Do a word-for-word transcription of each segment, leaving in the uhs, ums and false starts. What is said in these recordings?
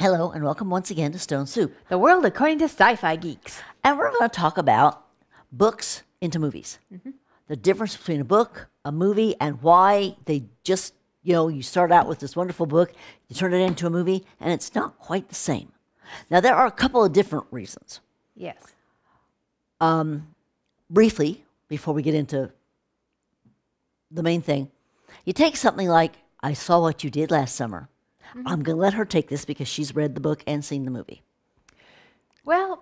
Hello, and welcome once again to Stone Soup. The world according to Sci-Fi Geeks. And we're going to talk about books into movies. Mm-hmm. The difference between a book, a movie, and why they just, you know, you start out with this wonderful book, you turn it into a movie, and it's not quite the same. Now, there are a couple of different reasons. Yes. Um, briefly, before we get into the main thing, you take something like, I Saw What You Did Last Summer. Mm-hmm. I'm going to let her take this because she's read the book and seen the movie. Well,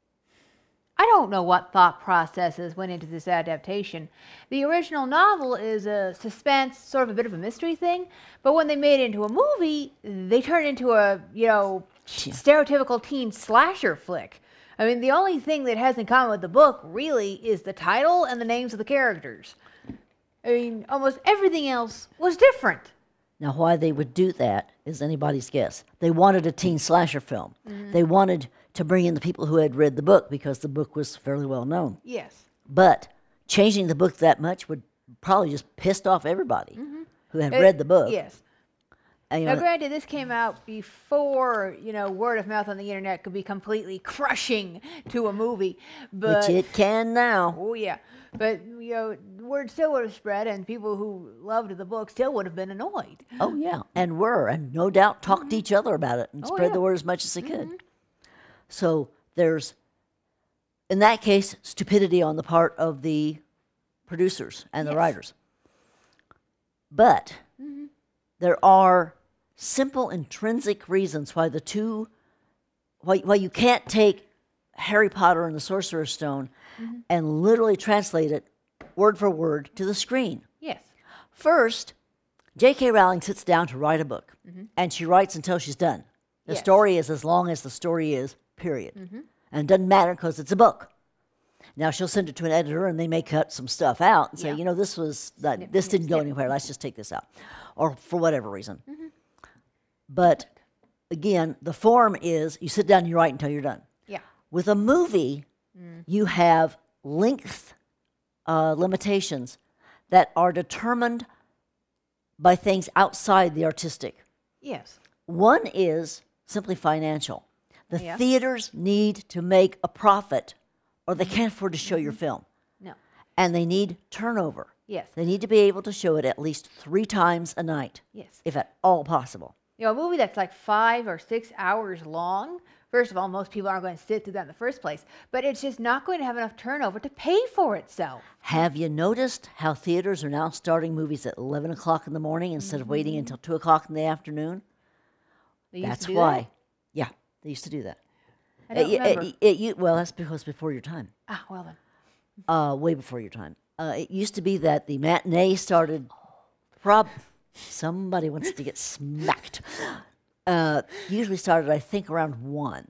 I don't know what thought processes went into this adaptation. The original novel is a suspense, sort of a bit of a mystery thing, but when they made it into a movie, they turned it into a, you know, Yeah. stereotypical teen slasher flick. I mean, the only thing that has in common with the book, really, is the title and the names of the characters. I mean, almost everything else was different. Now, why they would do that is anybody's guess. They wanted a teen slasher film. Mm-hmm. They wanted to bring in the people who had read the book because the book was fairly well known. Yes. But changing the book that much would probably just pissed off everybody mm-hmm. who had it, read the book. Yes. And, you now, know, granted, this came out before, you know, word of mouth on the internet could be completely crushing to a movie. But, which it can now. Oh, yeah. But, you know, word still would have spread, and people who loved the book still would have been annoyed. Oh, yeah, and were, and no doubt talked mm-hmm. to each other about it and oh, spread yeah. the word as much as they mm-hmm. could. So there's, in that case, stupidity on the part of the producers and yes. the writers. But mm-hmm. there are simple intrinsic reasons why the two, why, why you can't take Harry Potter and the Sorcerer's Stone mm-hmm. and literally translate it word for word to the screen. Yes. First, J K Rowling sits down to write a book, mm-hmm. and she writes until she's done. The yes. story is as long as the story is, period. Mm-hmm. And it doesn't matter because it's a book. Now, she'll send it to an editor, and they may cut some stuff out and say, yeah. you know, this was that, snip, this snip, didn't go snip. anywhere. Let's just take this out, or for whatever reason. Mm-hmm. But again, the form is you sit down and you write until you're done. Yeah. With a movie, mm. you have length uh, limitations that are determined by things outside the artistic. Yes. One is simply financial. The yeah. theaters need to make a profit, or they can't afford to show mm-hmm. your film. No. And they need turnover. Yes. They need to be able to show it at least three times a night. Yes. If at all possible. You know, a movie that's like five or six hours long, first of all, most people aren't going to sit through that in the first place, but it's just not going to have enough turnover to pay for itself. Have you noticed how theaters are now starting movies at eleven o'clock in the morning instead mm-hmm. of waiting until two o'clock in the afternoon? They used that's to do why. That? Yeah, they used to do that. I don't it, remember. It, it, it, well, that's because before your time. Ah, well then. Uh, way before your time. Uh, it used to be that the matinee started, prob somebody wants to get smacked. Uh, usually started, I think, around one.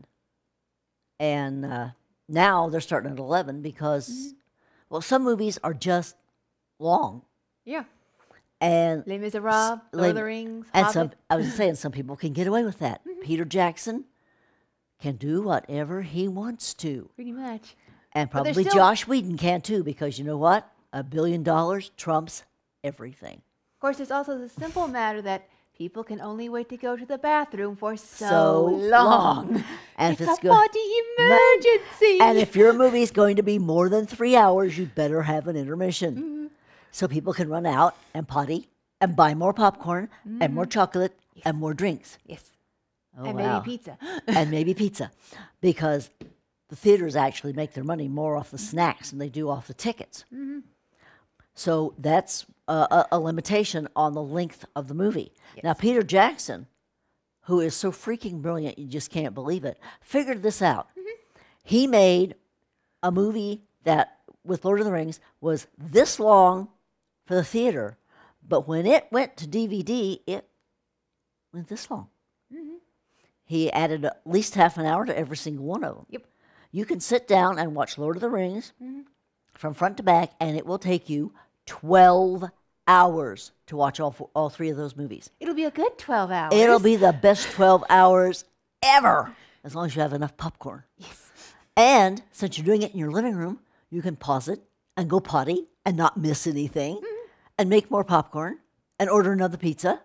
And uh, now they're starting at eleven because, mm-hmm. well, some movies are just long. Yeah. And Les Miserables, Lord of the Rings, and Hobbit. some, I was saying some people can get away with that. Mm-hmm. Peter Jackson can do whatever he wants to. Pretty much. And probably still... Josh Whedon can too, because you know what? A billion dollars trumps everything. Of course, there's also the simple matter that people can only wait to go to the bathroom for so, so long. long. And it's if it's a go- body emergency. And if your movie is going to be more than three hours, you better have an intermission. Mm-hmm. So people can run out and potty and buy more popcorn mm-hmm. and more chocolate yes. and more drinks. Yes. Oh, and wow. maybe pizza. and maybe pizza. Because the theaters actually make their money more off the snacks than they do off the tickets. Mm-hmm. So that's a, a limitation on the length of the movie. Yes. Now, Peter Jackson, who is so freaking brilliant, you just can't believe it, figured this out. Mm-hmm. He made a movie that, with Lord of the Rings, was this long for the theater, but when it went to D V D, it went this long. Mm-hmm. He added at least half an hour to every single one of them. Yep. You can sit down and watch Lord of the Rings mm-hmm. from front to back, and it will take you twelve hours to watch all four, all three of those movies. It'll be a good twelve hours. It'll be the best twelve hours ever, as long as you have enough popcorn. Yes. And since you're doing it in your living room, you can pause it and go potty and not miss anything mm-hmm. and make more popcorn and order another pizza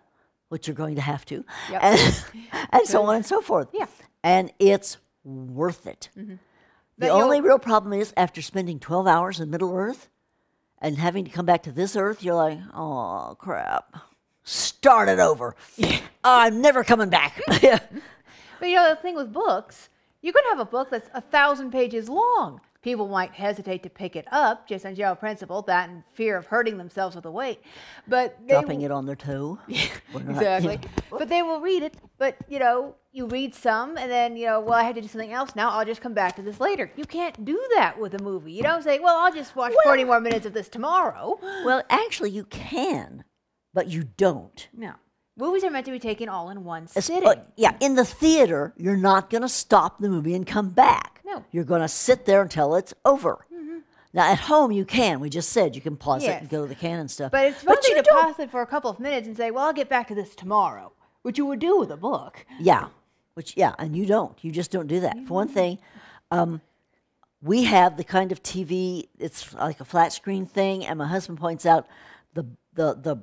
which you're going to have to, Yep. and, and so on and so forth. Yeah. And it's worth it. Mm-hmm. The But only you'll- real problem is after spending twelve hours in Middle Earth and having to come back to this Earth, you're like, oh, crap. Start it over. Oh, I'm never coming back. Yeah. But you know, the thing with books, you could have a book that's a thousand pages long. People might hesitate to pick it up just on general principle, that and fear of hurting themselves with the weight. But they Dropping will- it on their toe. We're not- Exactly. yeah. But they will read it. But, you know, you read some and then, you know, well, I have to do something else now. I'll just come back to this later. You can't do that with a movie. You don't say, well, I'll just watch Well- forty more minutes of this tomorrow. Well, actually, you can, but you don't. No. Movies are meant to be taken all in one Es- sitting. but, yeah, in the theater, you're not going to stop the movie and come back. No. You're going to sit there until it's over. Now, at home, you can. We just said you can pause it Yes. and go to the can and stuff. But it's one thing you to don't. pause it for a couple of minutes and say, well, I'll get back to this tomorrow, which you would do with a book. Yeah, which yeah, and you don't. You just don't do that. For one thing, um, we have the kind of T V. It's like a flat screen thing, and my husband points out the the the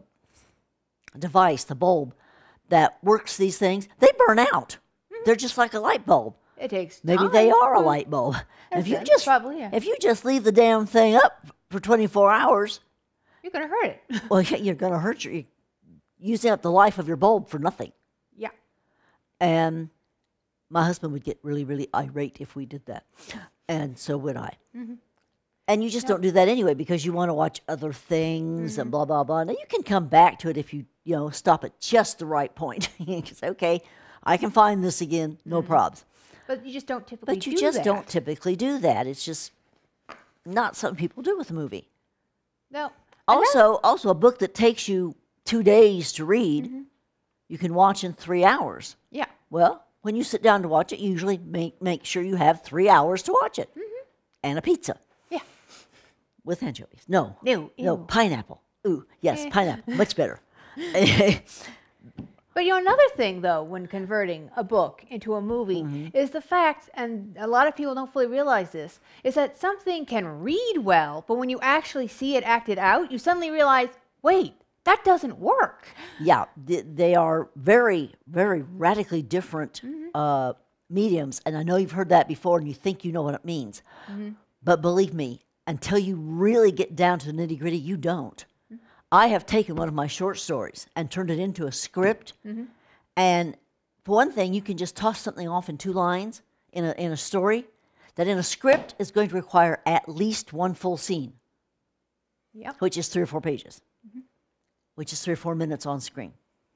device, the bulb that works these things. They burn out. They're just like a light bulb. It takes Maybe time. they are a light bulb. And if you That's just probably, yeah. if you just leave the damn thing up for twenty-four hours, You're going to hurt it. well, you're going to hurt your you're using up the life of your bulb for nothing. Yeah. And my husband would get really, really irate if we did that. And so would I. Mm-hmm. And you just don't do that anyway because you want to watch other things Mm-hmm. and blah, blah, blah. Now, you can come back to it if you, you know, stop at just the right point. You can say, okay, I can find this again, no Mm-hmm. probs. But you just don't typically But you do just that. don't typically do that. It's just not something people do with a movie. No. Also, also a book that takes you two days to read, Mm-hmm. you can watch in three hours. Yeah. Well, when you sit down to watch it, you usually make make sure you have three hours to watch it, and a pizza Yeah. with anchovies. No, No, no ew. pineapple. Ooh, yes, Eh. pineapple, much better. But you know, another thing though, when converting a book into a movie, Mm-hmm. is the fact, and a lot of people don't fully realize this, is that something can read well, but when you actually see it acted out, you suddenly realize, wait, that doesn't work. Yeah, th- they are very, very radically different uh, mediums, and I know you've heard that before, and you think you know what it means. But believe me, until you really get down to the nitty gritty, you don't. I have taken one of my short stories and turned it into a script, and for one thing, you can just toss something off in two lines in a in a story that in a script is going to require at least one full scene, Yep. which is three or four pages, which is three or four minutes on screen.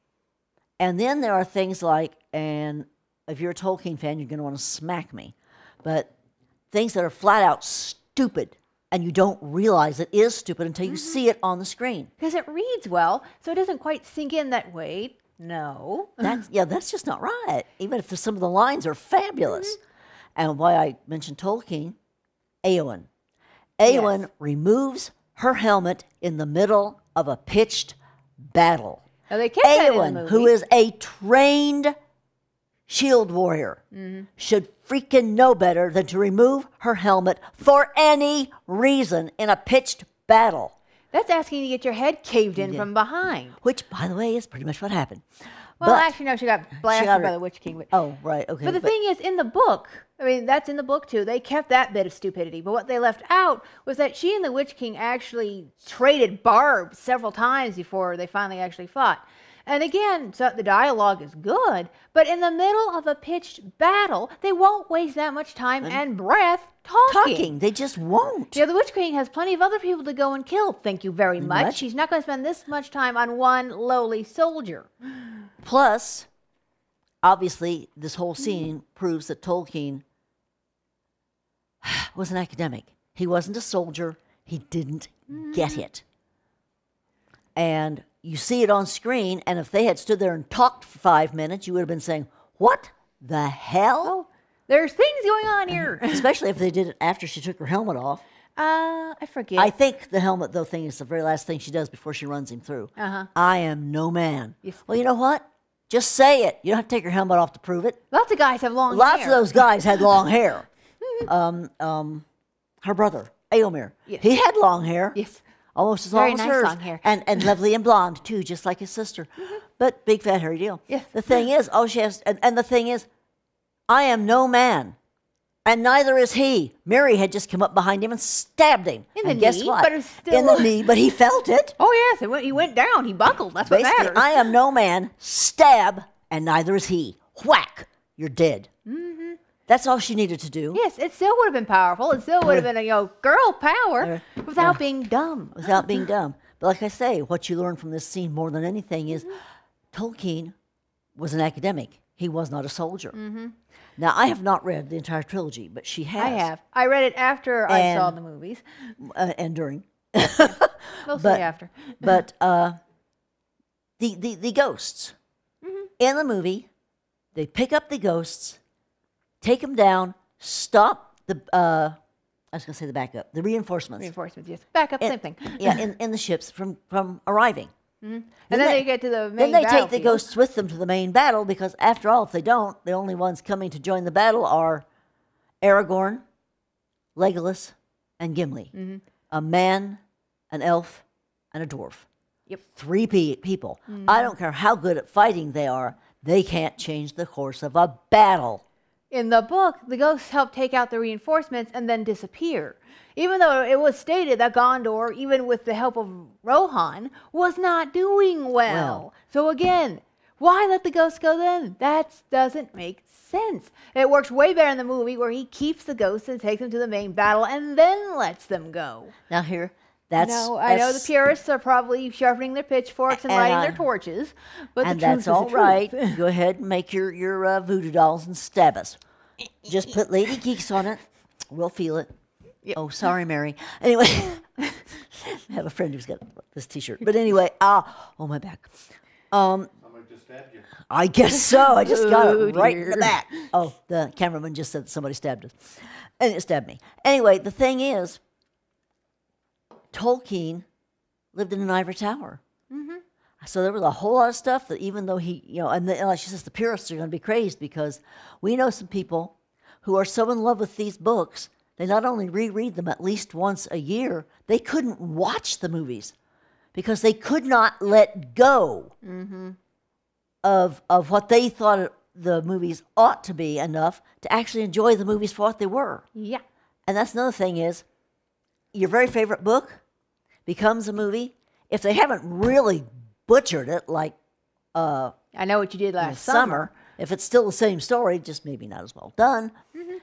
And then there are things like, and if you're a Tolkien fan, you're going to want to smack me, but things that are flat out stupid, and you don't realize it is stupid until you see it on the screen. Because it reads well, so it doesn't quite sink in that way. No. That's, yeah, that's just not right, even if some of the lines are fabulous. And why I mentioned Tolkien, Eowyn. Eowyn Yes. removes her helmet in the middle of a pitched battle. Now they kept that in the Eowyn, movie. who is a trained shield warrior, should freaking know better than to remove her helmet for any reason in a pitched battle. That's asking to get your head caved in from behind. Which, by the way, is pretty much what happened. Well, But- actually, no, she got blasted got by her- the Witch King. But, Oh, right, okay. but the but- thing is, in the book, I mean, that's in the book too. They kept that bit of stupidity. But what they left out was that she and the Witch King actually traded barbs several times before they finally actually fought. And again, so the dialogue is good, but in the middle of a pitched battle, they won't waste that much time and breath talking. talking, they just won't. Yeah, the Witch King has plenty of other people to go and kill. Thank you very much. much. She's not going to spend this much time on one lowly soldier. Plus, obviously, this whole scene proves that Tolkien was an academic. He wasn't a soldier. He didn't get it. And you see it on screen, and if they had stood there and talked for five minutes, you would have been saying, what the hell? Oh, there's things going on here. Especially if they did it after she took her helmet off. Uh, I forget. I think the helmet, though, thing is the very last thing she does before she runs him through. Uh-huh. I am no man. Yes. Well, you know what? Just say it. You don't have to take your helmet off to prove it. Lots of guys have long Lots hair. of those guys had long hair. um, um, her brother, Eomer, Yes. he had long hair. Yes. Almost as Very long as nice hers. long hair. And, and lovely and blonde, too, just like his sister. But but big fat hairy deal. Yes. The thing is, all she has, and, and the thing is, I am no man, and neither is he. Mary had just come up behind him and stabbed him. In the and guess knee, what? but it's still in the knee, but he felt it. Oh yes, it went, he went down. He buckled. That's what Basically, matters. I am no man. Stab, and neither is he. Whack, you're dead. Mm-hmm. That's all she needed to do. Yes, it still would have been powerful. It still would have been a you know girl power Uh, without uh, being dumb. Without being dumb. But like I say, what you learn from this scene more than anything is Mm-hmm. Tolkien was an academic. He was not a soldier. Mm-hmm. Now, I have not read the entire trilogy, but she has. I have. I read it after I saw And- the movies. Uh, and during. Mostly but- after. But uh, the, the, the ghosts Mm-hmm. in the movie, they pick up the ghosts, take them down, stop the, uh, I was going to say the backup, the reinforcements. Reinforcements, yes. Back up, in- same thing. Yeah, in, in the ships from, from arriving. And then, they, get to the main Then they take the battlefield. ghosts with them to the main battle because, after all, if they don't, the only ones coming to join the battle are Aragorn, Legolas, and Gimli. Mm-hmm. A man, an elf, and a dwarf. Yep. Three pe- people. Mm-hmm. I don't care how good at fighting they are, they can't change the course of a battle. In the book, the ghosts help take out the reinforcements and then disappear. Even though it was stated that Gondor, even with the help of Rohan, was not doing well. Well. So again, why let the ghosts go then? That doesn't make sense. It works way better in the movie where he keeps the ghosts and takes them to the main battle and then lets them go. Now here, that's... no, I know the that's- purists are probably sharpening their pitchforks and, And lighting I- their torches, but and the truth that's is all the truth. right. Go ahead and make your, your uh, voodoo dolls and stab us. Just put Lady Geeks on it. We'll feel it. Yep. Oh, sorry, Mary. Anyway, I have a friend who's got this T-shirt. But anyway, ah, oh, my back. Um, Somebody just stabbed you. I guess so. I just got Oh, it right in the dear. back. Oh, the cameraman just said somebody stabbed us. And it stabbed me. Anyway, the thing is, Tolkien lived in an ivory tower. Mm-hmm. So there was a whole lot of stuff that even though he, you know, and, the, and like she says, the purists are going to be crazed because we know some people who are so in love with these books, they not only reread them at least once a year, they couldn't watch the movies because they could not let go Mm-hmm. of, of what they thought the movies ought to be enough to actually enjoy the movies for what they were. Yeah. And that's another thing is, your very favorite book becomes a movie. If they haven't really butchered it like uh, I know what you did in the last summer, if it's still the same story, just maybe not as well done. Mm-hmm.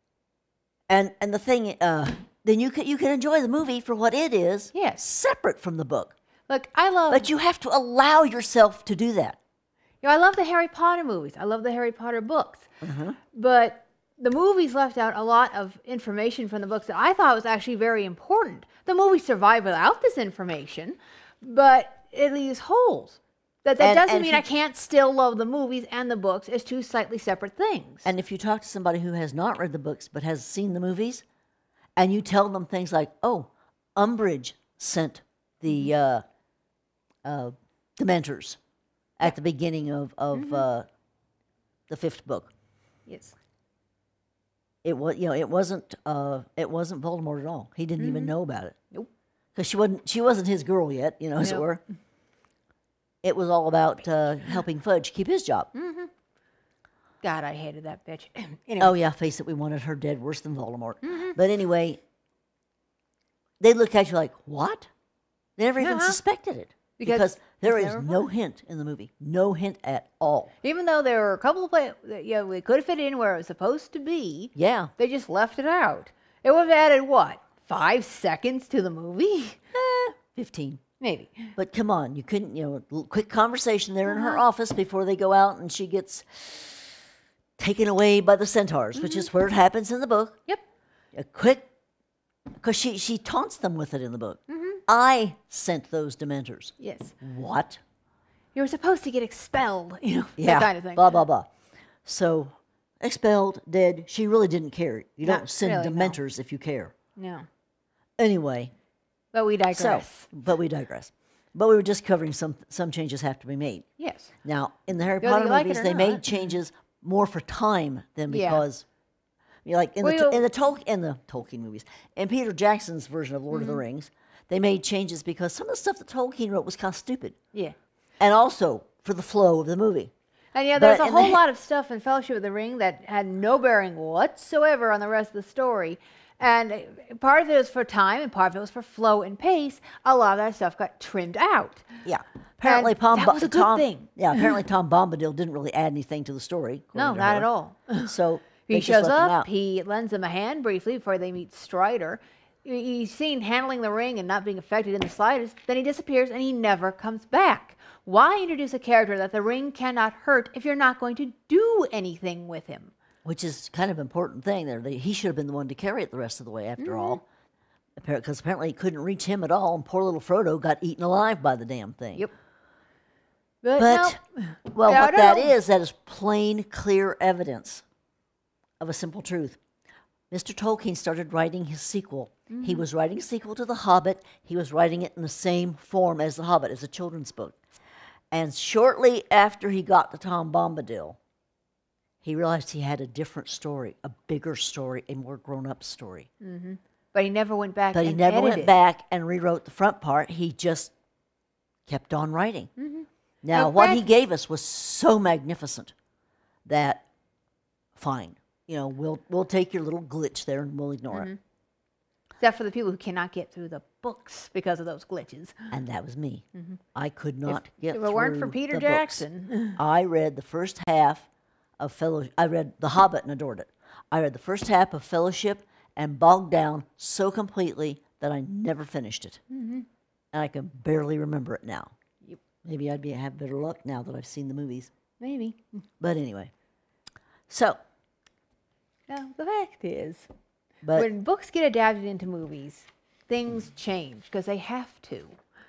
And and the thing, uh, then you can you can enjoy the movie for what it is, Yes. separate from the book. Look, I love But you have to allow yourself to do that. You know, I love the Harry Potter movies. I love the Harry Potter books. Mm-hmm. But the movies left out a lot of information from the books that I thought was actually very important. The movies survive without this information, but it leaves holes. That, that And- doesn't and mean if I you- can't still love the movies and the books as two slightly separate things. And if you talk to somebody who has not read the books but has seen the movies, and you tell them things like, "Oh, Umbridge sent the uh, uh, Dementors at the beginning of of Mm-hmm. uh, the fifth book," yes. it was you know it wasn't uh, it wasn't Voldemort at all. He didn't even know about it. Nope. Because she wasn't she wasn't his girl yet, you know, as it Nope. were. It was all about uh, helping Fudge keep his job. God, I hated that bitch. anyway. Oh yeah, face it, we wanted her dead worse than Voldemort. But anyway, they look at you like, what? They never even Uh-huh. suspected it. Because Because, there it's is never no hint in the movie. No hint at all. Even though there were a couple of places that you know, they could have fit in where it was supposed to be, Yeah. they just left it out. It would have added, what, five seconds to the movie? Eh, fifteen. Maybe. But come on, you couldn't, you know, a little quick conversation there in her Uh-huh. office before they go out and she gets taken away by the centaurs, which is where it happens in the book. Yep. A quick, because she, she taunts them with it in the book. Mm-hmm. I sent those Dementors. Yes. What? You were supposed to get expelled, you know, Yeah, that kind of thing. blah, blah, blah. So, expelled, dead. She really didn't care. You Not don't send really, no. Dementors if you care. No. Anyway, But we digress. so, but we digress. But we were just covering some some changes have to be made. Yes. Now, in the Harry Whether Potter you like it movies, or they not. made changes more for time than Yeah. because, you know, like in Well, the you- in the Tol- in the Tolkien movies, in Peter Jackson's version of Lord of the Mm-hmm. Rings, they made changes because some of the stuff that Tolkien wrote was kind of stupid. Yeah. And also, for the flow of the movie. And yeah, there's But a in the whole ha- lot of stuff in Fellowship of the Ring that had no bearing whatsoever on the rest of the story. And uh, part of it was for time, and part of it was for flow and pace. A lot of that stuff got trimmed out. Yeah. Apparently, And Tom, that Bo- was a good Tom, thing. Yeah, apparently Tom Bombadil didn't really add anything to the story. No, according to not her. at all. So He they just shows left him up, out. he lends him a hand briefly before they meet Strider. He- He's seen handling the ring and not being affected in the slightest. Then he disappears and he never comes back. Why introduce a character that the ring cannot hurt if you're not going to do anything with him? Which is kind of an important thing there. They, he should have been the one to carry it the rest of the way, after Mm-hmm. all. Because apparently he couldn't reach him at all, and poor little Frodo got eaten alive by the damn thing. Yep. But, But, no. well, Yeah, I what that don't- is, that is plain, clear evidence of a simple truth. Mister Tolkien started writing his sequel. Mm-hmm. He was writing a sequel to The Hobbit. He was writing it in the same form as The Hobbit, as a children's book. And shortly after he got to Tom Bombadil, he realized he had a different story, a bigger story, a more grown-up story. But he never went back But he and never edited. went back and rewrote the front part. He just kept on writing. Mm-hmm. Now, Now, what he back- gave us was so magnificent that, fine, you know, we'll we'll take your little glitch there and we'll ignore Mm-hmm. it. Except for the people who cannot get through the books because of those glitches. And that was me. I could not get If through it weren't for Peter the books. Jackson. I read the first half of Fellowship. I read The Hobbit and adored it. I read the first half of Fellowship and bogged down so completely that I never finished it. Mm-hmm. And I can barely remember it now. Yep. Maybe I'd be have better luck now that I've seen the movies. Maybe. But anyway, so Now, the fact is, but when books get adapted into movies, things change because they have to.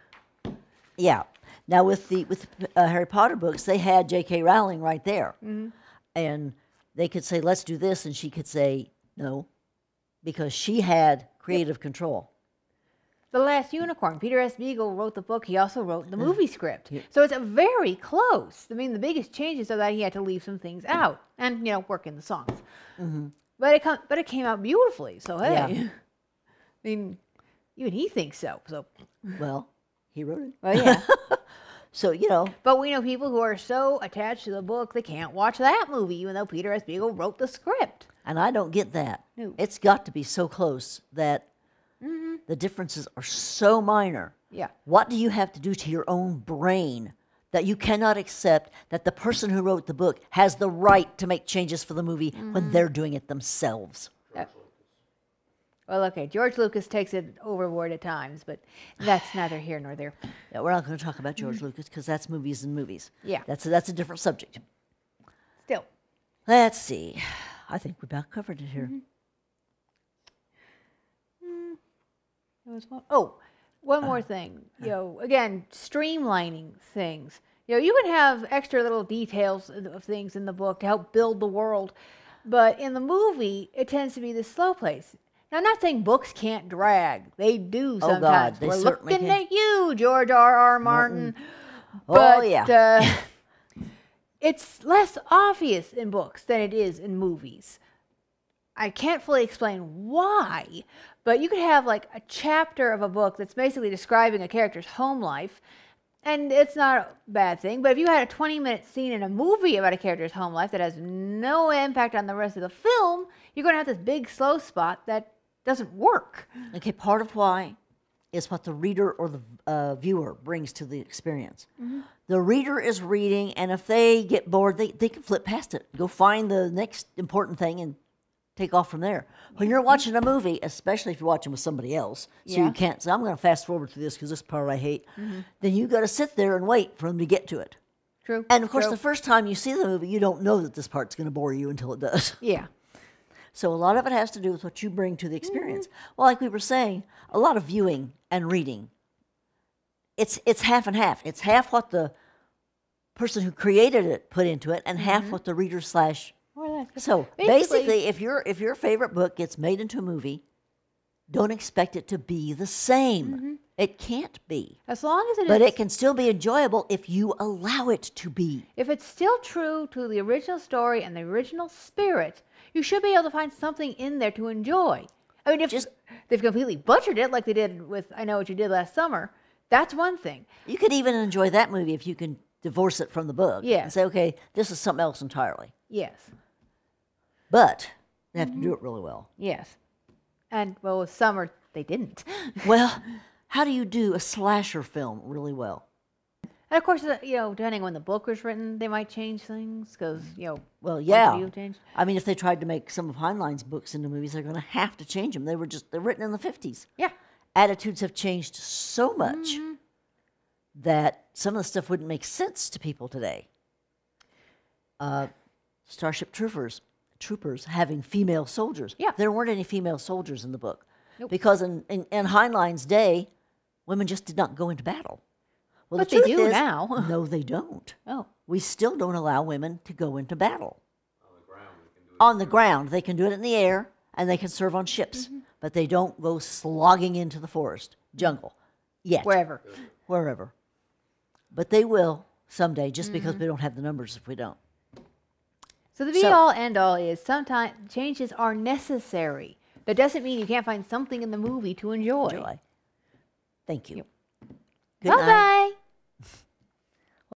yeah. Now with the with uh, Harry Potter books, they had J K. Rowling right there, and they could say, "Let's do this," and she could say no, because she had creative control. The Last Unicorn, Peter S. Beagle wrote the book. He also wrote the Mm. movie script. So it's a very close. I mean, the biggest changes are that he had to leave some things out and, you know, work in the songs. But it com- but it came out beautifully. So hey, Yeah. I mean, even he thinks so. So Well, he wrote it. well, yeah. So you know, But we know people who are so attached to the book they can't watch that movie, even though Peter S. Beagle wrote the script. and I don't get that. No. It's got to be so close that the differences are so minor. Yeah. What do you have to do to your own brain that you cannot accept that the person who wrote the book has the right to make changes for the movie when they're doing it themselves? Well, okay, George Lucas takes it overboard at times, but that's neither here nor there. Yeah, we're not going to talk about George Lucas because that's movies and movies. Yeah. That's a, that's a different subject. Still. Let's see. I think we about covered it here. There was one, oh, one more thing. You know, again, streamlining things. You know, you can have extra little details of of things in the book to help build the world, but in the movie, it tends to be the slow pace. Now, I'm not saying books can't drag. They do Oh, God, sometimes. they We're certainly looking can. at you, George R. R. Martin. Oh, But, yeah. uh, it's less obvious in books than it is in movies. I can't fully explain why, but you could have like a chapter of a book that's basically describing a character's home life, and it's not a bad thing. But if you had a twenty minute scene in a movie about a character's home life that has no impact on the rest of the film, you're going to have this big slow spot that doesn't work. Okay, part of why is what the reader or the uh, viewer brings to the experience. The reader is reading, and if they get bored, they, they can flip past it, go find the next important thing, and take off from there. When you're watching a movie, especially if you're watching with somebody else, so Yeah. you can't say, I'm going to fast forward through this because this part I hate, then you got to sit there and wait for them to get to it. True. And of course, True. the first time you see the movie, you don't know that this part's going to bore you until it does. Yeah. So a lot of it has to do with what you bring to the experience. Well, like we were saying, a lot of viewing and reading, it's it's half and half. It's half what the person who created it put into it, and half what the reader slash. Well, that's- So Basically- basically, if your if your favorite book gets made into a movie, don't expect it to be the same. It can't be, As long as it but is, it can still be enjoyable if you allow it to be. if it's still true to the original story and the original spirit, you should be able to find something in there to enjoy. I mean, if Just- they've completely butchered it like they did with I Know What You Did Last Summer, that's one thing. You could even enjoy that movie if you can divorce it from the book Yeah. and say, okay, this is something else entirely. Yes. But they have to do it really well. Yes. And, well, with Summer, they didn't. Well, how do you do a slasher film really well? And, of course, uh, you know, depending on when the book was written, they might change things because, you know, Well, points of yeah. view changed. I mean, if they tried to make some of Heinlein's books into movies, they're going to have to change them. They were just, they're written in the fifties. Yeah. Attitudes have changed so much Mm-hmm. that some of the stuff wouldn't make sense to people today. Uh, Starship Troopers, troopers having female soldiers. Yeah. There weren't any female soldiers in the book. Nope. Because in, in, in Heinlein's day, women just did not go into battle. Well, But the they truth do is, now. No, they don't. Oh. We still don't allow women to go into battle. On the ground, they can do it in the air, and they can serve on ships, Mm-hmm. but they don't go slogging into the forest, jungle, yet. Wherever. Wherever. But they will someday, just because Mm-hmm. we don't have the numbers if we don't. So the be So- all end all is sometimes changes are necessary. That doesn't mean you can't find something in the movie to enjoy. Enjoy. Thank you. Yep. Good Bye night. bye.